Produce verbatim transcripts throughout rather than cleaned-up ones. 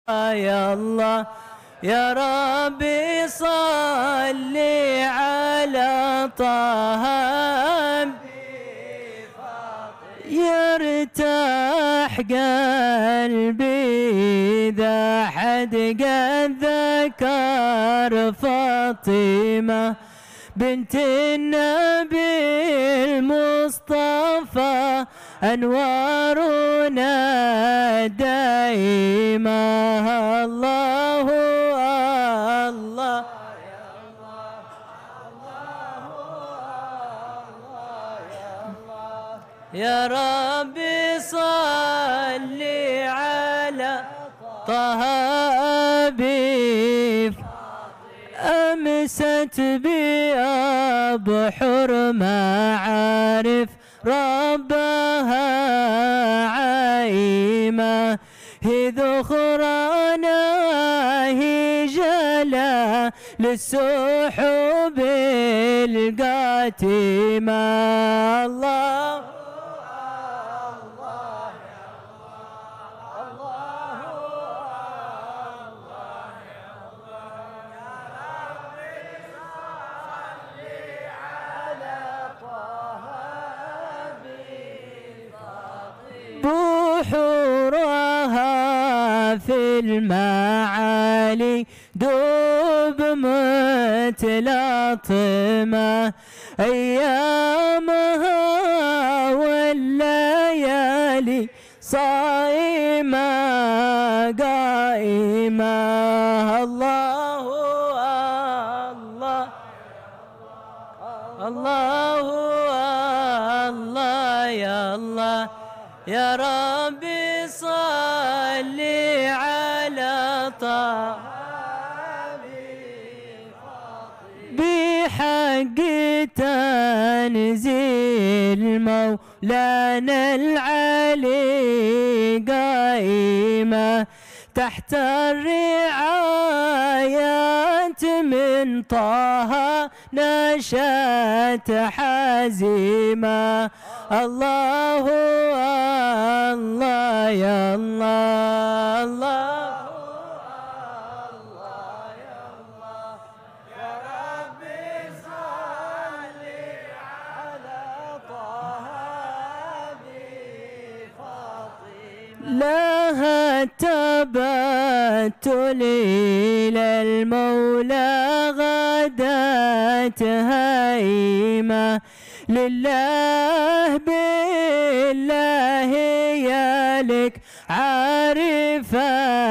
يا الله يا ربي صل على طه يرتاح قلبي إذا حد قد ذكر فاطمة بنت النبي المصطفى أنوارنا دائمة. الله الله يا ربي صل على طه أبي أمست بأبحر معارف ربها عايمة هي ذخرانا هي جلا للسحب القاتمة. الله بحورها في المعالي دوب متلاطمة أيامها والليالي صائمة قائمة. الله الله الله الله يا الله يا ربي صل على طه بحق تنزيل مولانا العلي قائمة تحت الرعايات من طه نشأت حزيمة. الله الله يا الله الله يا الله يا ربي صل على طه بفاطمة لها التبتل إلى المولى غدت هائمة لله بالله يالك عارفة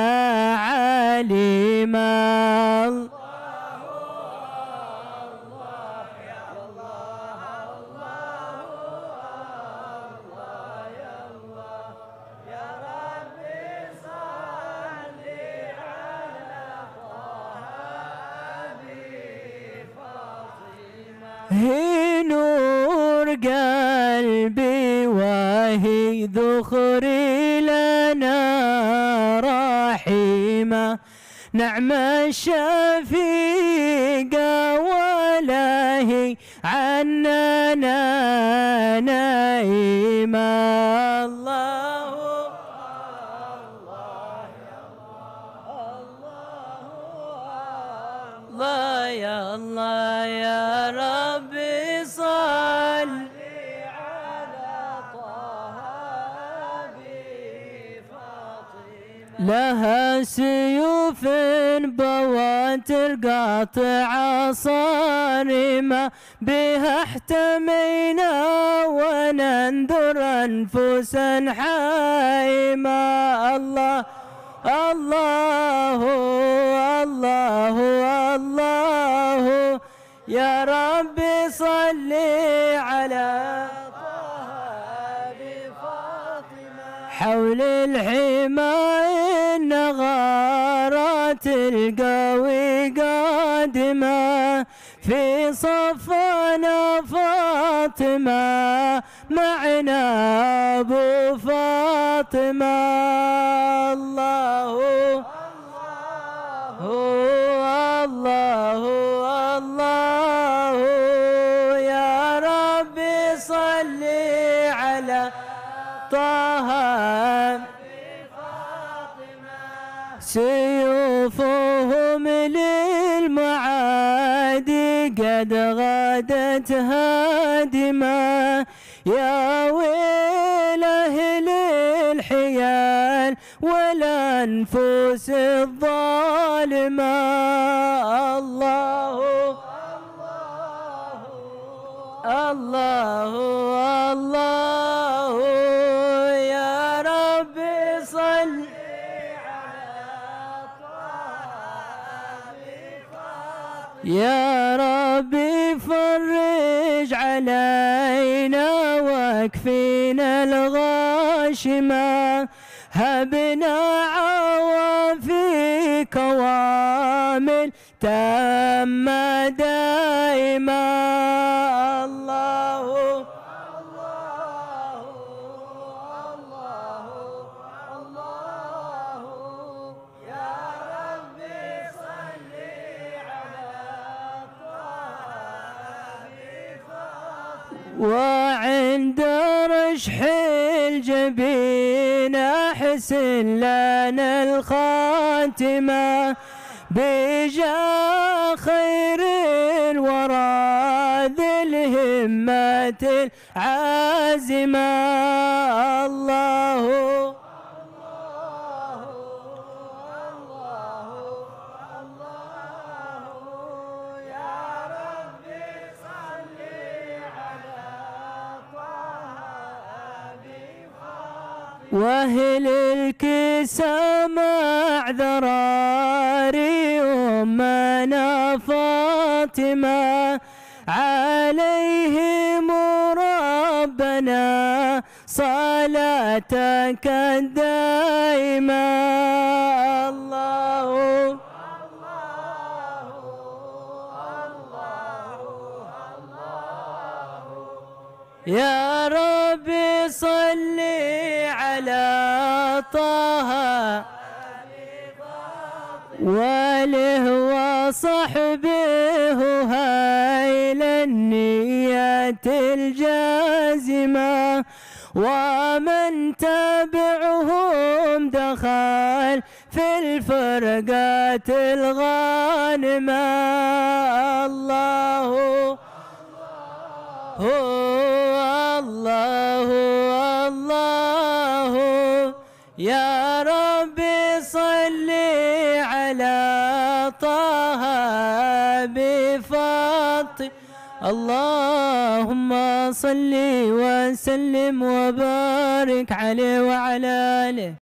عالمة. هي نور قلبي وهي ذخري لنا رحيمة نعم الشفيقة ولا هي عننا نائمة. الله الله يا الله يا ربي صل على طه بفاطمة لها سيوف بواتر قاطعة صارمة بها احتمينا وننذر أنفسا حائمة. الله الله الله الله يا ربي صل على طه بفاطمة حول الحمى النغارات القوي قادمة في صفنا فاطمة معنا أبو فاطمة. الله الله الله الله يا ربي صل على طه سيوفهم للمعادي قد غادت هادمة، يا ويل أهل الحيال والأنفس الظالمة. الله الله الله يا ربي صل يا ربي فرج علينا واكفينا الغاشمة، هبنا عوافي كوامل تامة دائما. الله الله الله الله يا ربي صل وعند رشح الجبين أحسن لنا الخاتمة، بجاه خير الورى ذي الهمة العازمة. الله واهل الكسى مع ذراري أمنا فاطمة، عليهم ربنا صلاتك الدائمة. الله يا ربي صل على طه وآله وصحبه هايل النية الجازمة، ومن تبعهم دخل في الفرقات الغانمة. الله الله الله يا ربي صل على طه بفاطمة. اللهم صل وسلم وبارك عليه وعلى آله.